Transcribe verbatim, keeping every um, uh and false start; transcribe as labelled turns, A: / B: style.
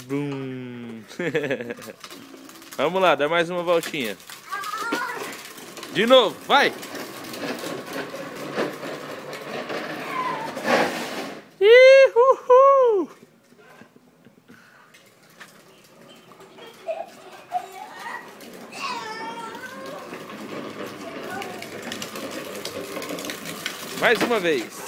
A: Bum. Vamos lá, dá mais uma voltinha. De novo, vai! Ihuhu! Mais uma vez.